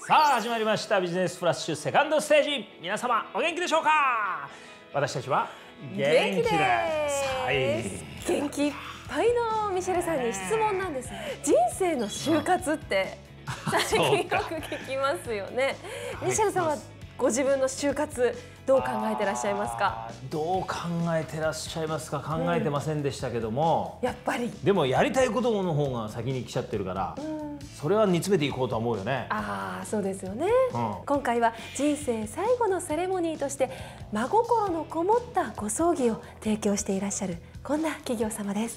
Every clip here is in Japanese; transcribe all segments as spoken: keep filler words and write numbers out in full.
さあ始まりましたビジネスフラッシュセカンドステージ。皆様お元気でしょうか。私たちは元気です。はい、 元気いっぱいのミシェルさんに質問なんです。人生の就活って最近よく聞きますよね。ミシェルさんはご自分の就活どう考えてらっしゃいますか。 どう考えてらっしゃいますか。考えてませんでしたけども、 うん、やっぱりでもやりたいことの方が先に来ちゃってるから、うん、それは煮詰めていこうと思うよね。 ああ、そうですよね、うん、今回は人生最後のセレモニーとして真心のこもったご葬儀を提供していらっしゃるこんな企業様です。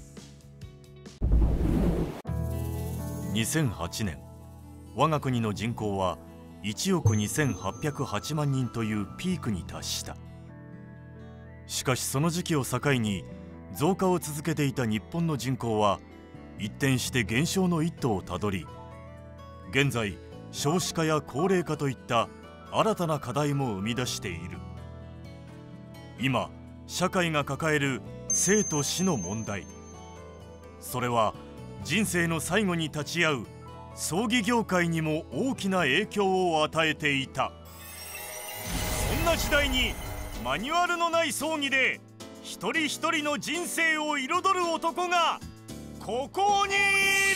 にせんはちねん、我が国の人口はいちおくにせんはっぴゃくはちまんにんというピークに達した。しかしその時期を境に増加を続けていた日本の人口は一転して減少の一途をたどり、現在少子化や高齢化といった新たな課題も生み出している。今社会が抱える生と死の問題、それは人生の最後に立ち会う葬儀業界にも大きな影響を与えていた。そんな時代にマニュアルのない葬儀で一人一人の人生を彩る男がここにいる。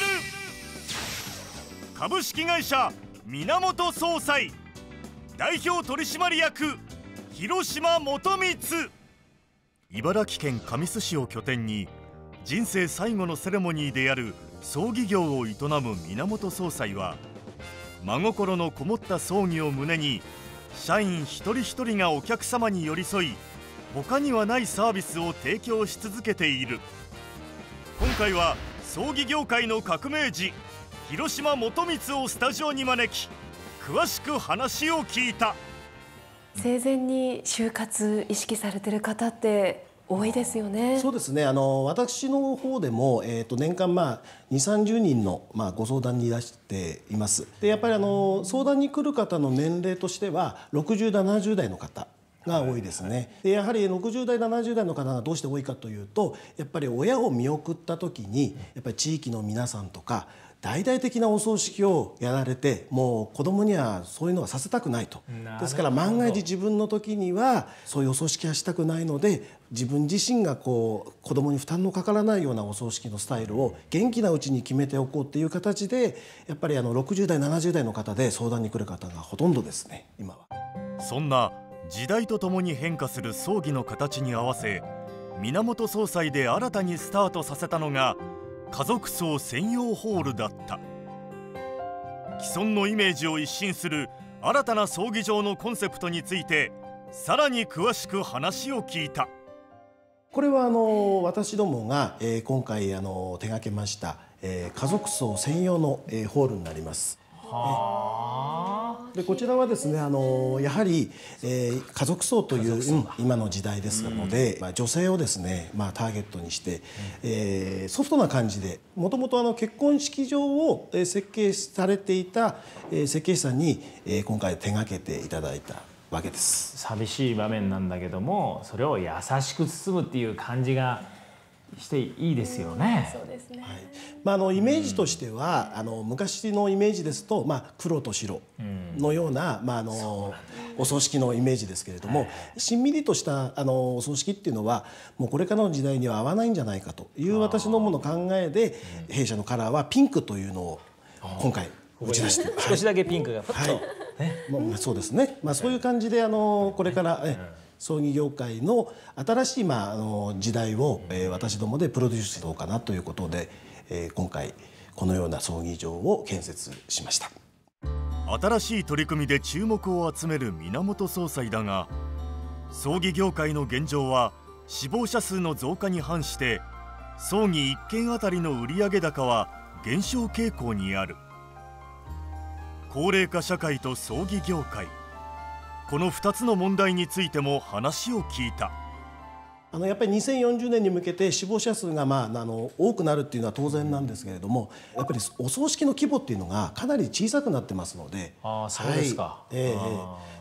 株式会社源総裁代表取締役広島元光。茨城県神栖市を拠点に人生最後のセレモニーである葬儀業を営む源総裁は、真心のこもった葬儀を胸に社員一人一人がお客様に寄り添い、他にはないサービスを提供し続けている。今回は葬儀業界の革命児広島元光をスタジオに招き、詳しく話を聞いた。 生前に就活意識されてる方って多いですよね。 そうですね。あの私の方でも、えー、と年間まあにじゅう、さんじゅうにんの、まあ、ご相談にいらしています。でやっぱりあの相談に来る方の年齢としてはろくじゅう、ななじゅう代の方が多いですね。でやはりろくじゅう代ななじゅう代の方がどうして多いかというと、やっぱり親を見送った時にやっぱり地域の皆さんとか大々的なお葬式をやられて、もう子供にはそういうのはさせたくないと。ですから万が一自分の時にはそういうお葬式はしたくないので、自分自身がこう子供に負担のかからないようなお葬式のスタイルを元気なうちに決めておこうっていう形で、やっぱりあのろくじゅう代ななじゅう代の方で相談に来る方がほとんどですね、今は。 そんな時代とともに変化する葬儀の形に合わせ、源総裁で新たにスタートさせたのが家族葬専用ホールだった。既存のイメージを一新する新たな葬儀場のコンセプトについて、さらに詳しく話を聞いた。 これはあの私どもが、えー、今回あの手掛けました、えー、家族葬専用の、えー、ホールになります。はでこちらはですね、あのやはり、えー、家族葬という、うん、今の時代ですので、うん、まあ、女性をですね、まあ、ターゲットにして、うん、えー、ソフトな感じで、もともと結婚式場を、えー、設計されていた、えー、設計士さんに、えー、今回手がけていただいたわけです。 寂しい場面なんだけども、それを優しく包むっていう感じがしていいですよね。 そうですね。 はい、まあ、あのイメージとしては、うん、あの昔のイメージですと、まあ、黒と白のような、うん、まあ、あのお葬式のイメージですけれども、はい、しんみりとしたあのお葬式っていうのはもうこれからの時代には合わないんじゃないかという私どもの考えで、うん、弊社のカラーはピンクというのを今回打ち出して、 少しだけピンクがふっと、はい、 ね、まあ、そうですね、まあ、そういう感じであのこれからえ葬儀業界の新しい、まあ、あの時代を、えー、私どもでプロデュースしようかなということで、えー、今回このような葬儀場を建設しました。 新しい取り組みで注目を集める源総裁だが、葬儀業界の現状は死亡者数の増加に反して葬儀いっけんあたりの売上高は減少傾向にある。高齢化社会と葬儀業界、このふたつの問題についても話を聞いた。 あのやっぱりにせんよんじゅうねんに向けて死亡者数が、まあ、あの多くなるっていうのは当然なんですけれども、やっぱりお葬式の規模っていうのがかなり小さくなってますので。 ああ、そうですか。 はい、えー、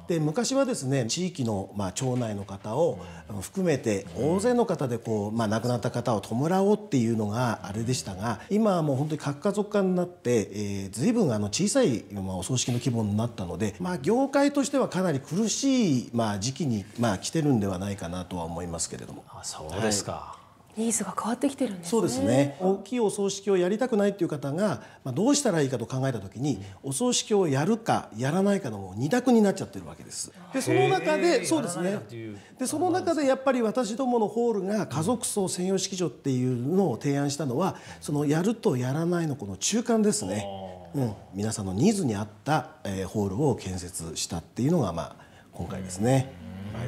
で昔はですね地域のまあ町内の方を含めて大勢の方でこう、まあ、亡くなった方を弔おうっていうのがあれでしたが、今はもう本当に核家族化になって、えー、随分あの小さい、まあ、お葬式の規模になったので、まあ、業界としてはかなり苦しい、まあ、時期に、まあ、来てるんではないかなとは思いますけれども。 あ、そうですか、はい、 ニーズが変わってきてるんですね。 そうですね。大きいお葬式をやりたくないっていう方が、まあ、どうしたらいいかと考えたときに、お葬式をやるかやらないかのもう二択になっちゃってるわけです。でその中でそうですね。でその中でやっぱり私どものホールが家族葬専用式場っていうのを提案したのは、そのやるとやらないのこの中間ですね。うん、皆さんのニーズに合った、えー、ホールを建設したっていうのが、まあ、今回ですね。はい、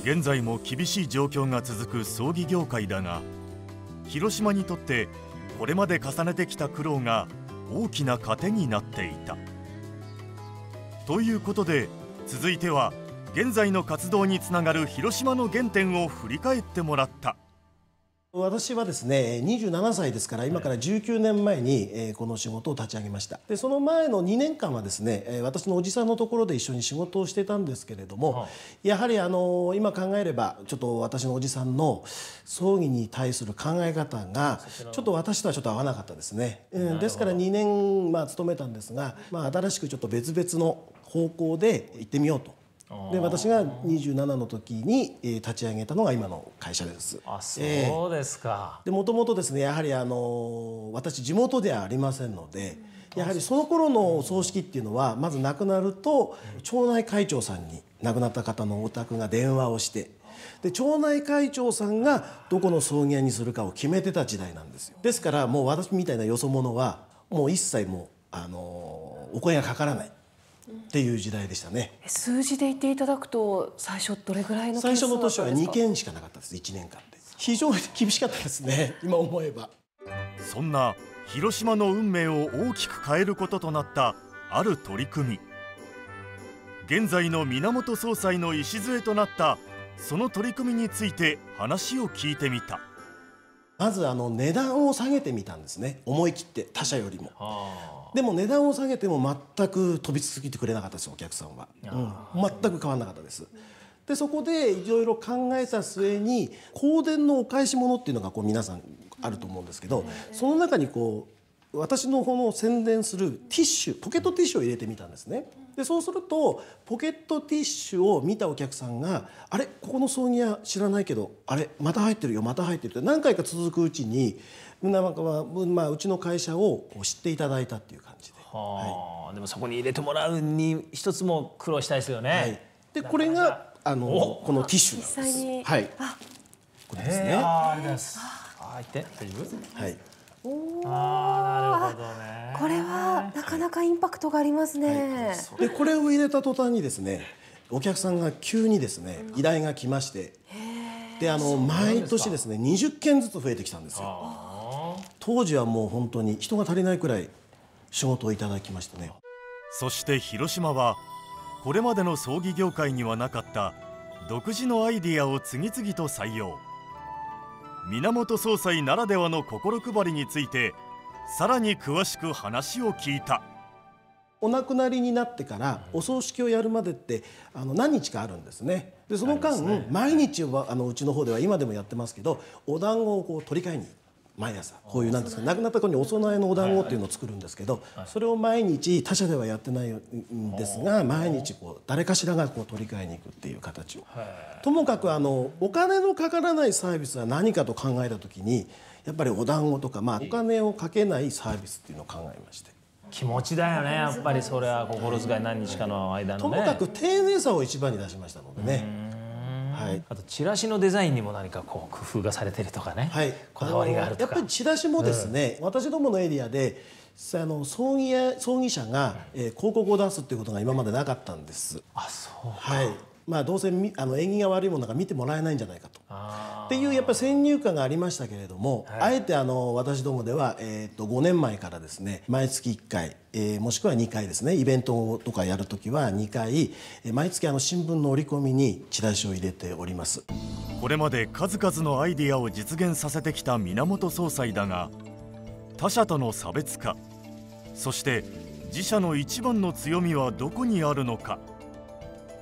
現在も厳しい状況が続く葬儀業界だが、広島にとってこれまで重ねてきた苦労が大きな糧になっていた。ということで続いては現在の活動につながる広島の原点を振り返ってもらった。 私はですねにじゅうななさいですから、今からじゅうきゅうねんまえにこの仕事を立ち上げました。でその前のにねんかんはですね私のおじさんのところで一緒に仕事をしてたんですけれども、やはりあの今考えればちょっと私のおじさんの葬儀に対する考え方がちょっと私とはちょっと合わなかったですね。うん、ですからにねんまあ勤めたんですが、まあ、新しくちょっと別々の方向で行ってみようと。で私がにじゅうななの時に立ち上げたのが今の会社です。 あ、そうですか。 でもともとですねやはりあの私地元ではありませんので、やはりその頃のお葬式っていうのはまず亡くなると町内会長さんに亡くなった方のお宅が電話をして、で町内会長さんがどこの葬儀屋にするかを決めてた時代なんですよ。ですからもう私みたいなよそ者はもう一切もうあのお声がかからないっていう時代でしたね。 数字で言っていただくと最初どれぐらいの最初の年はにけんしかなかったです。いちねんかんで非常に厳しかったですね今思えば。 そんな広島の運命を大きく変えることとなったある取り組み、現在の源総裁の礎となったその取り組みについて話を聞いてみた。 まずあの値段を下げてみたんですね、思い切って他社よりも。でも値段を下げても全く飛び続けてくれなかったですお客さんは、うん、全く変わらなかったです。でそこでいろいろ考えた末に香典のお返し物っていうのがこう皆さんあると思うんですけど、その中にこう私の方の宣伝するティッシュ、ポケットティッシュを入れてみたんですね。でそうするとポケットティッシュを見たお客さんが「あれここの葬儀屋知らないけどあれまた入ってるよまた入ってる」って何回か続くうちになんかは、まあ、うちの会社を知っていただいたっていう感じで。 はあ、でもそこに入れてもらうに一つも苦労したいですよね。はい、 でこれがあのこのティッシュなんです。 実際に、 はい、これですね。 あありがとうございます。あ入って大丈夫？はい。 ああなるほどね。これはなかなかインパクトがありますね。 はい、でこれを入れた途端にですねお客さんが急にですね依頼が来まして、であの毎年ですねにじゅっけんずつ増えてきたんですよ。当時はもう本当に人が足りないくらい仕事をいただきましたね。 そして広島はこれまでの葬儀業界にはなかった独自のアイディアを次々と採用。源総裁ならではの心配りについてさらに詳しく話を聞いた。 お亡くなりになってからお葬式をやるまでってあの何日かあるんですね。でその間、ね、毎日はあのうちの方では今でもやってますけどお団子をこう取り替えに毎朝こういうなんですか亡くなった子にお供えのお団子っていうのを作るんですけど、それを毎日他社ではやってないんですが毎日こう誰かしらがこう取り替えに行くっていう形を。ともかくあのお金のかからないサービスは何かと考えた時にやっぱりお団子とか、まあ、お金をかけないサービスっていうのを考えまして。 気持ちだよねやっぱりそれは心遣い何日かの間のね。 ともかく丁寧さを一番に出しましたのでね。 はい、あとチラシのデザインにも何かこう工夫がされてるとかね、はい、こだわりがあるとか。 やっぱりチラシもですね、うん、私どものエリアであの葬儀や葬儀社が、えー、広告を出すっていうことが今までなかったんです。 あ、そうか。 はい。まあどうせあの縁起が悪いものが見てもらえないんじゃないかとっていうやっぱり先入観がありましたけれども、はい、あえてあの私どもでは、えー、とごねんまえからですね毎月いっかい、えー、もしくはにかいですねイベントとかやるときはにかい毎月あの新聞の折り込みにチラシを入れております。 これまで数々のアイディアを実現させてきた源総裁だが、他社との差別化、そして自社の一番の強みはどこにあるのか。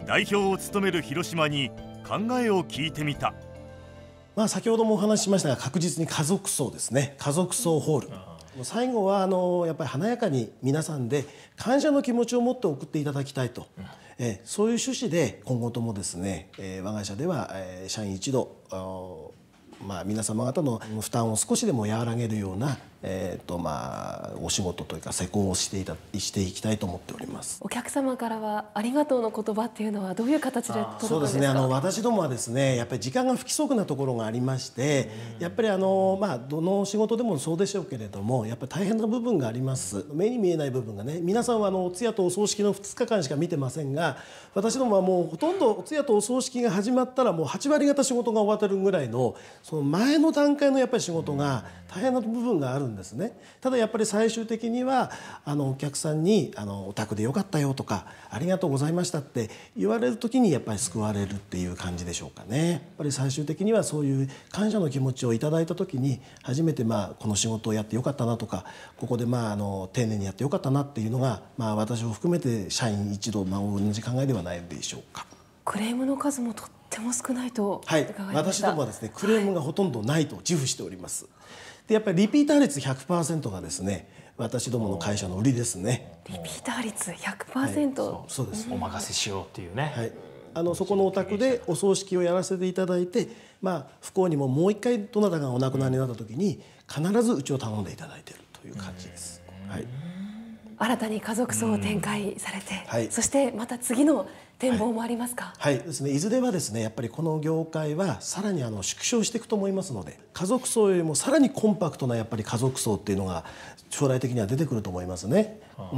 代表を務める広島に考えを聞いてみた。 まあ先ほどもお話ししましたが、確実に家族葬ですね。家族葬ホール。最後はあのやっぱり華やかに皆さんで感謝の気持ちを持って送っていただきたいと、えー、そういう趣旨で今後ともですね、えー、我が社では、えー、社員一同まあ、皆様方の負担を少しでも和らげるような、えーとまあ、お仕事というか施工をしていたしていきたいと思っております。 お客様からはありがとうの言葉っていうのはどういう形で届くんですか？ そうですね、あの私どもはですね、やっぱり時間が不規則なところがありまして、やっぱりあの、まあ、どの仕事でもそうでしょうけれども、やっぱり大変な部分があります。目に見えない部分がね、皆さんはあのお通夜とお葬式のふつかかんしか見てませんが、私どもはもうほとんどお通夜とお葬式が始まったらもうはちわりがた仕事が終わってるぐらいの、その前の段階のやっぱり仕事が大変な部分があるんですね。ただやっぱり最終的にはあのお客さんにあのお宅でよかったよとかありがとうございましたって言われる時にやっぱり救われるっていう感じでしょうかね。やっぱり最終的にはそういう感謝の気持ちをいただいた時に初めてまあこの仕事をやってよかったなとか、ここでまああの丁寧にやってよかったなっていうのが、まあ私を含めて社員一同まあ同じ考えではないでしょうか。 クレームの数もとっても少ないとはい、私どもはですねクレームがほとんどないと自負しております。でやっぱりリピーター率 ひゃくパーセント がですね私どもの会社の売りですね。 リピーター率 ひゃくパーセント、はい、 そうです。 お任せしようっていうね、 はい、あのそこのお宅でお葬式をやらせていただいて、まあ、不幸にももう一回どなたがお亡くなりになった時に必ずうちを頼んでいただいているという感じです。はい、 新たに家族葬を展開されて、 はい、 そしてまた次の展望もありますか？ はい、はい、ですね、いずれはですねやっぱりこの業界はさらにあの縮小していくと思いますので、家族葬よりもさらにコンパクトなやっぱり家族葬っていうのが将来的には出てくると思いますね。うん、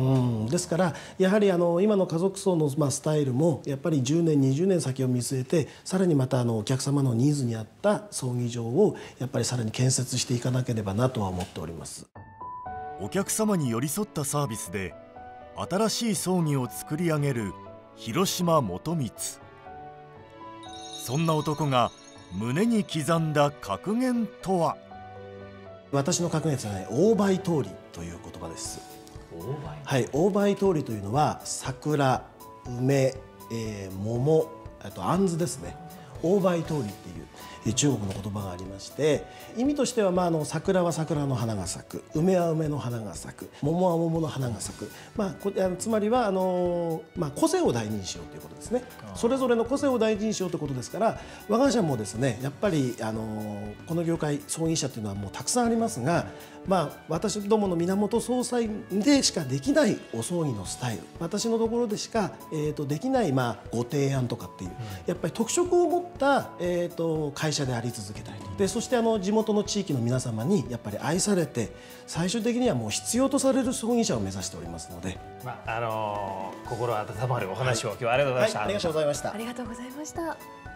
ですからやはりあの今の家族葬のまあスタイルもやっぱりじゅうねんにじゅうねん先を見据えて、さらにまたあのお客様のニーズに合った葬儀場をやっぱりさらに建設していかなければなとは思っております。 お客様に寄り添ったサービスで新しい葬儀を作り上げる広島元光。そんな男が胸に刻んだ格言とは。 私の格言はね、大倍通りという言葉です。 大倍、 はい、大倍通りというのは桜、梅、えー、桃、あと杏子ですね。大倍通りっていう中国の言葉がありまして、意味としては、まあ、あの桜は桜の花が咲く、梅は梅の花が咲く、桃は桃の花が咲く、まあ、こあのつまりはあの、まあ、個性を大事にしようということですね。それぞれの個性を大事にしようということですから、我が社もですねやっぱりあのこの業界葬儀社というのはもうたくさんありますが、まあ、私どもの源総裁でしかできないお葬儀のスタイル、私のところでしか、えー、とできない、まあ、ご提案とかっていう、うん、やっぱり特色を持った、えー、と会社であり続けたいと。でそしてあの地元の地域の皆様にやっぱり愛されて、最終的にはもう必要とされる葬儀社を目指しておりますので、 まああのー、心温まるお話を、はい、今日はありがとうございました。 はい、ありがとうございました。 ありがとうございました。